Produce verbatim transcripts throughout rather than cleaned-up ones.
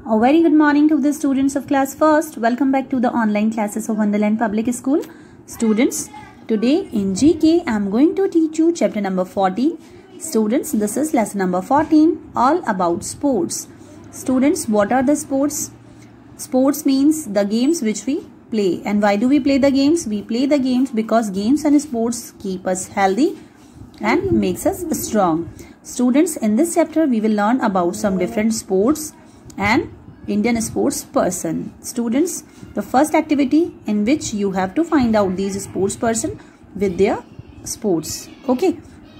A very good morning to the students of class first. Welcome back to the online classes of Wonderland Public School. Students, today in G K I am going to teach you chapter number fourteen. Students, this is lesson number fourteen, all about sports. Students, what are the sports? Sports means the games which we play. And why do we play the games? We play the games because games and sports keep us healthy and makes us strong. Students, in this chapter we will learn about some different sports and Indian sports person. Students, the first activity in which you have to find out these sports person with their sports. Okay.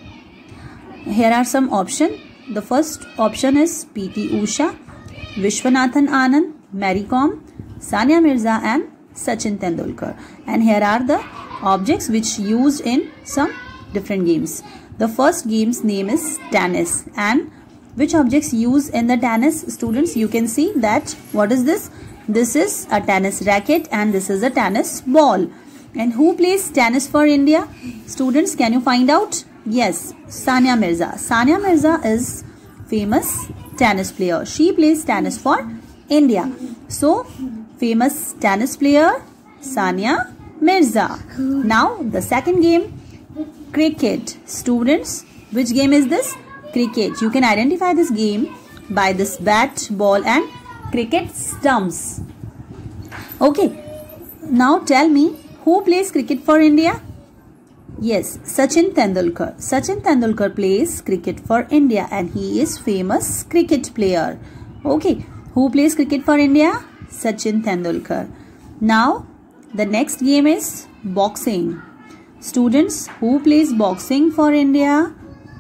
Here are some options. The first option is P T Usha, Vishwanathan Anand, Mary Kom, Sania Mirza and Sachin Tendulkar. And here are the objects which used in some different games. The first game's name is tennis. And which objects used in the tennis? Students, you can see that what is this? This is a tennis racket and this is a tennis ball. And who plays tennis for India? Students, can you find out? Yes, Sania Mirza. Sania Mirza is famous tennis player. She plays tennis for India. So, famous tennis player Sania Mirza. Now, the second game, cricket. Students, which game is this? Cricket. You can identify this game by this bat, ball and cricket stumps. Okay. Now tell me, who plays cricket for India? Yes, Sachin Tendulkar. Sachin Tendulkar plays cricket for India and he is famous cricket player. Okay. Who plays cricket for India? Sachin Tendulkar. Now, the next game is boxing. Students, who plays boxing for India?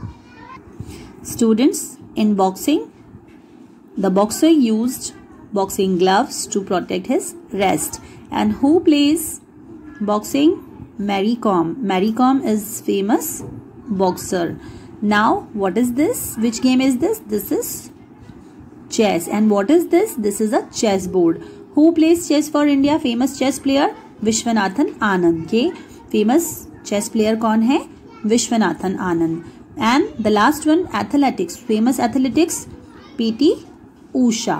Students, in boxing, the boxer used boxing gloves to protect his wrist. And who plays boxing? Mary Kom. Mary Kom is famous boxer. Now, what is this? Which game is this? This is chess. And what is this? This is a chess board. Who plays chess for India? Famous chess player Vishwanathan Anand. Okay, famous chess player कौन है? Vishwanathan Anand. And the last one, athletics. Famous athletics, P T Usha.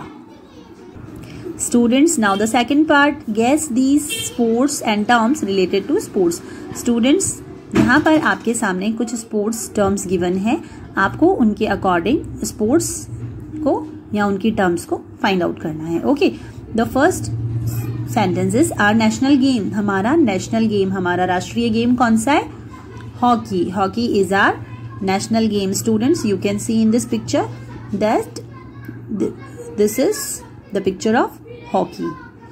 Students, now the second part, guess these sports and terms related to sports. Students, यहाँ पर आपके सामने कुछ sports terms given है. आपको उनके according sports को या उनकी terms को find out करना है. Okay. The first sentence is our national game. हमारा national game, हमारा राष्ट्रीय game कौन सा है? Hockey. Hockey is our national game. Students, you can see in this picture that this is the picture of hockey.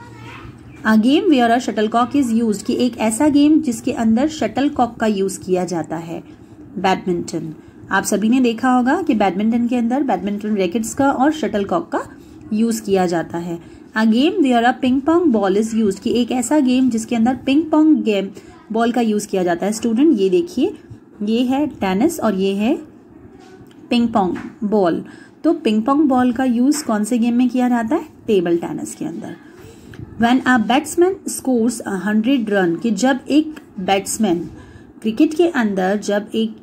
A game where a shuttlecock is used. कि एक ऐसा game जिसके अंदर shuttlecock का यूज किया जाता है. बैडमिंटन. आप सभी ने देखा होगा कि बैडमिंटन के अंदर बैडमिंटन रैकेट्स का और shuttlecock का यूज किया जाता है. A game where a ping pong ball is used. कि एक ऐसा गेम जिसके अंदर पिंग पोंग गेम बॉल का यूज किया जाता है. स्टूडेंट, ये देखिए, ये है टेनिस और ये है पिंग पोंग बॉल. तो पिंग पोंग बॉल का यूज कौन से गेम में किया जाता है? टेबल टेनिस के अंदर. When a batsman scores a hundred run. कि जब एक बैट्समैन क्रिकेट के अंदर जब एक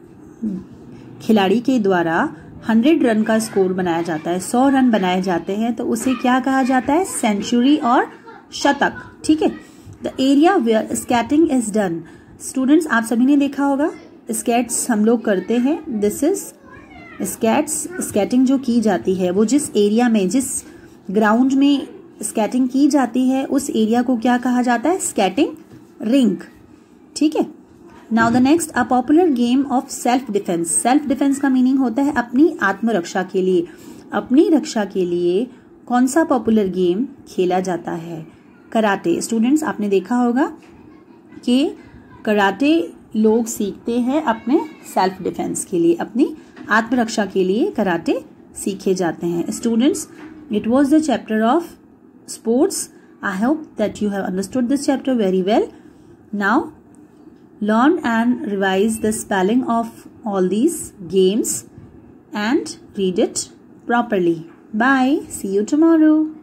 खिलाड़ी के द्वारा हंड्रेड रन का स्कोर बनाया जाता है, सौ रन बनाए जाते हैं, तो उसे क्या कहा जाता है? सेंचुरी और शतक. ठीक है. The area where skating is done. Students, आप सभी ने देखा होगा स्केट्स हम लोग करते हैं. This is skates. स्केटिंग जो की जाती है वो जिस एरिया में, जिस ग्राउंड में स्केटिंग की जाती है उस एरिया को क्या कहा जाता है? Skating rink. ठीक है. Now the next, a popular game of self defence. Self defence का मीनिंग होता है अपनी आत्मरक्षा के लिए. अपनी रक्षा के लिए कौन सा पॉपुलर गेम खेला जाता है? कराटे. स्टूडेंट्स, आपने देखा होगा कि कराटे लोग सीखते हैं अपने सेल्फ डिफेंस के लिए, अपनी आत्मरक्षा के लिए कराटे सीखे जाते हैं. Students, it was the chapter of sports. I hope that you have understood this chapter very well. Now learn and revise the spelling of all these games and read it properly. Bye. See you tomorrow.